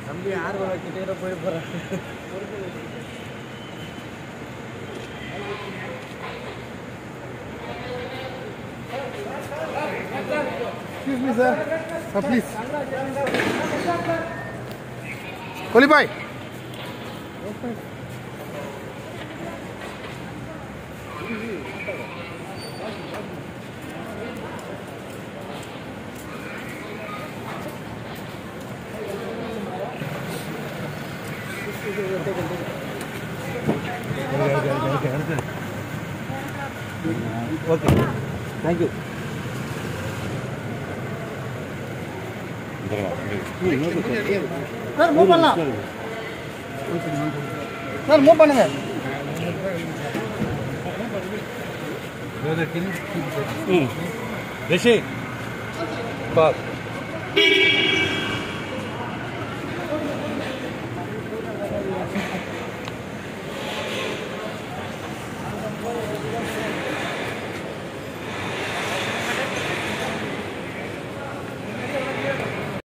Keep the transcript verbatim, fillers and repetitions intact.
தம்பி ஆர்வம் வச்சுட்டு போய் போகிறேன். Excuse me, sir. Sir, please. Kholi bhai. Okay. Thank you. Sir, move பண்ணலாம். Sir, move பண்ணுங்க. Rishi. Bob.